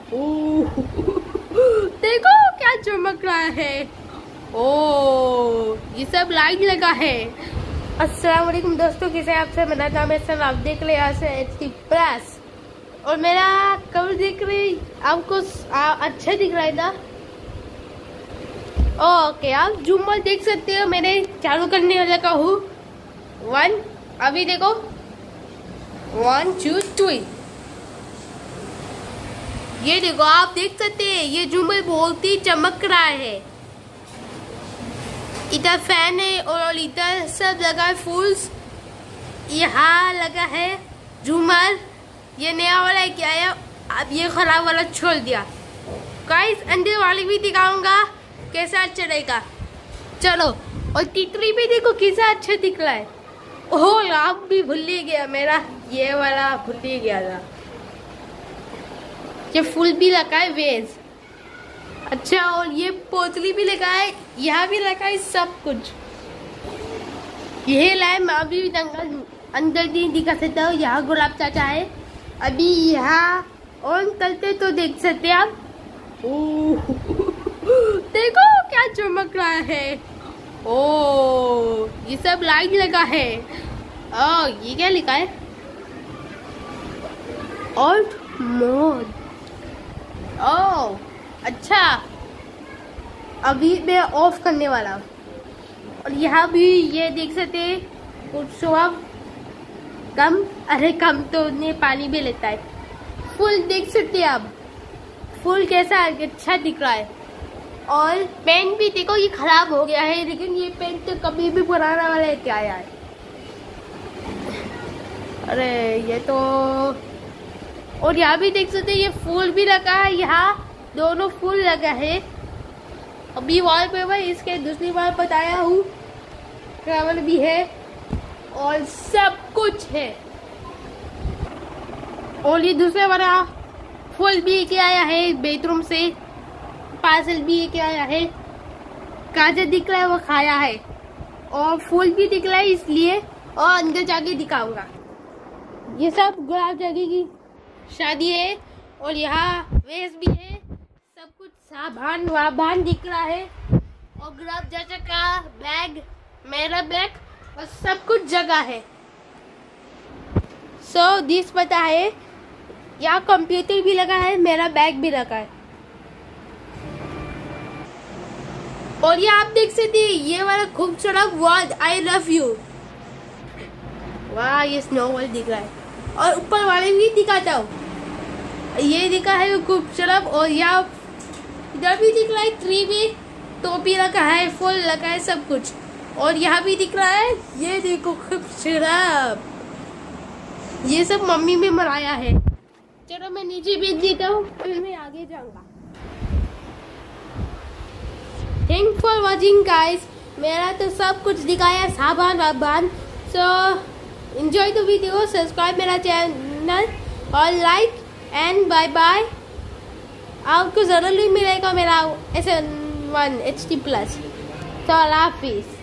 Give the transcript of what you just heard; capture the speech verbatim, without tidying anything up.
ओह देखो क्या चमक रहा है। ओह ये सब लाइट लगा है। अस्सलाम वालेकुम दोस्तों, कैसे आपसे मेरा नाम है सर, आप देख रहे हैं यहाँ से एच डी प्लस और मेरा कवर देख रहे आपको आ, अच्छा दिख रहा है ना। ओके आप जूम में देख सकते हो, मैंने चालू करने लगा हूँ। वन अभी देखो, वन टू थ्री, ये देखो आप देख सकते हैं ये जूमर बहुत ही चमक रहा है। इधर फैन है और इधर सब लगा है फूल्स, यहाँ लगा है झूमर। ये नया वाला है क्या है, अब ये खराब वाला छोड़ दिया। गाइस अंदर वाले भी दिखाऊंगा कैसा अच्छा रहेगा। चलो और तितली भी देखो कैसा अच्छा दिख रहा है। ओह आप भी भूल ही गया, मेरा ये वाला भूल ही गया था। ये फूल भी लगा है वेज, अच्छा, और ये पोतली भी लगा है, यहाँ भी लगा है सब कुछ। ये लाए मैं अभी अंदर नहीं दिखा सकता हूँ। यहाँ गुलाब चाचा है, अभी यहाँ ऑन करते तो देख सकते हैं आप। ओह देखो क्या चमक रहा है। ओह ये सब लाइट लगा है। ओह ये क्या लिखा है, ऑल्ट मोड। ओह अच्छा, अभी मैं ऑफ करने वाला हूँ। और यहाँ भी ये देख सकते हैं कुछ सुबह कम, अरे कम तो उन्हें पानी भी लेता है। फूल देख सकते हैं आप, फूल कैसा अच्छा दिख रहा है। और पेन भी देखो ये खराब हो गया है, लेकिन ये पेन तो कभी भी पुराना वाला है क्या यार। अरे ये तो, और यहाँ भी देख सकते हैं ये फूल भी लगा है, यहाँ दोनों फूल लगा है। अभी वॉलपेपर इसके दूसरी बार बताया हूँ, ट्रैवल भी है और सब कुछ है। और ये दूसरा वाला फूल भी के आया है बेडरूम से, पार्सल भी के आया है। गाजर दिख रहा है वो खाया है, और फूल भी दिख रहा है इसलिए, और अंदर जाके दिखाऊंगा। ये सब गुलाब जागी की शादी है, और यहाँ वेस भी है, सब कुछ सामान वाबान दिख रहा है, और गुलाब चाचा का बैग, मेरा बैग, और सब कुछ जगह है। सो so, दिस पता है, यहाँ कंप्यूटर भी लगा है, मेरा बैग भी लगा है। और ये आप देख सकते हैं ये वाला खूबसूरत वर्ड आई लव यू। वाह ये स्नो वर्ल्ड दिख रहा है, और ऊपर वाले भी दिखाता हूँ, ये दिखा है खूबसूरत। और यहाँ इधर भी दिख रहा है ट्री भी, टोपी लगा है, फूल लगा है, सब कुछ। और यहाँ भी दिख रहा है, ये देखो खूबसूरत, ये सब मम्मी में मराया है। चलो मैं नीचे भेज देता हूँ, फिर मैं आगे जाऊंगा। थैंक फॉर वॉचिंग गाइस, मेरा तो सब कुछ दिखाया सामान वाबान। So enjoy the video, subscribe मेरा चैनल और लाइक एंड बाय बाय। आपको जरूर मिलेगा मेरा S one H D plus. तो अल्लाह हाफिज़।